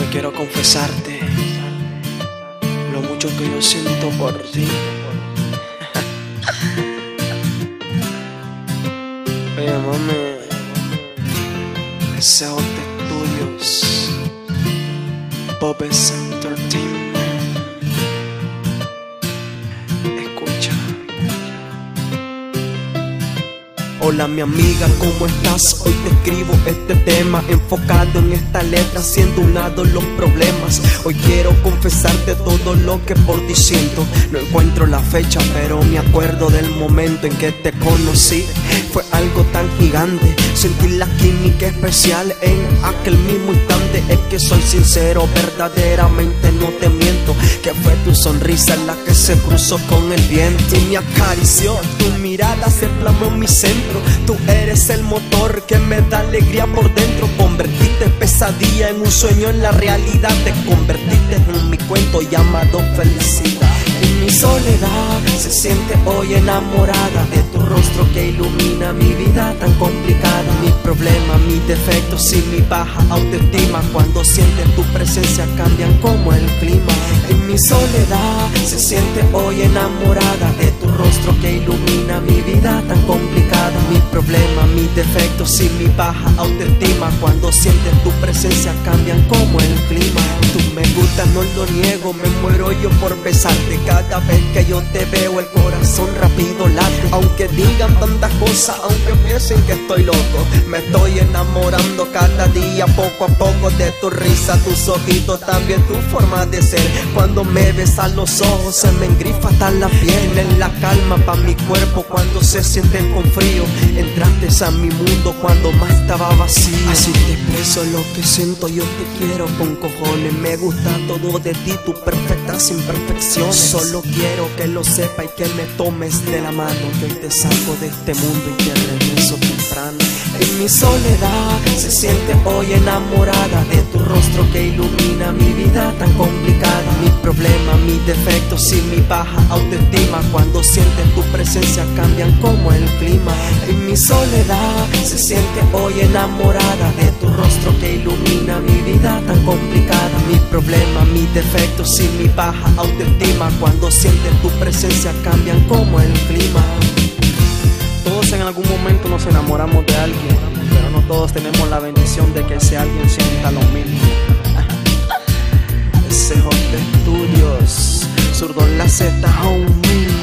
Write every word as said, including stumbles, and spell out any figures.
Hoy quiero confesarte lo mucho que yo siento por ti. Oye, mami, S J Studios, Popes Entertainment. Escucha. Hola mi amiga, ¿cómo estás? Hoy te escribo este tema enfocado en esta letra, siendo un lado los problemas. Hoy quiero confesarte todo lo que por ti siento. No encuentro la fecha, pero me acuerdo del momento en que te conocí. Fue algo tan gigante, sentí la química especial en aquel mismo instante. Es que soy sincero, verdaderamente no te miento, que fue tu sonrisa la que se cruzó con el viento y me acarició. Tu mirada se plasmó en mi centro. Tú eres el motor que me da alegría por dentro. Convertiste pesadilla en un sueño, en la realidad. Te convertiste en mi cuento llamado felicidad. En mi soledad se siente hoy enamorada de tu rostro que ilumina mi vida tan complicada. Mis problemas, mis defectos y mi baja autoestima, cuando sientes tu presencia cambian como el clima. En mi soledad se siente hoy enamorada de tu rostro que ilumina mi vida tan complicada. Mis problemas, mis defectos y mi baja autoestima, cuando sientes tu presencia cambian como el clima. Tú me gustas, no lo niego, me muero yo por besarte. Cada vez que yo te veo el corazón rápido late. Aunque digan tantas cosas, aunque piensen que estoy loco, me estoy enamorando cada día poco a poco de tu risa, tus ojitos, también tu forma de ser. Cuando me besas los ojos se me engrifa hasta la piel. En la calma pa' mi cuerpo cuando se sienten con frío. Entraste a mi mundo cuando más estaba vacío. Así te expreso lo que siento, yo te quiero con cojones. Me gusta todo de ti, tu perfectas imperfecciones. Solo quiero que lo sepa y que me tomes de la mano, que hoy te saco de este mundo y te regreso temprano. En mi soledad se siente hoy enamorada de tu rostro que ilumina mi vida tan complicada. Mis problemas, mis defectos y mi baja autoestima, cuando sientes tu presencia cambian como el clima. En mi soledad se siente hoy enamorada de tu rostro que ilumina mi vida tan complicada. Mis problemas, mis defectos y mi baja autoestima, cuando sientes tu presencia cambian como el clima. Todos en algún momento nos enamoramos de alguien, pero no todos tenemos la bendición de que ese alguien sienta lo mismo. S J Studios, Zurdo en la Z, homie.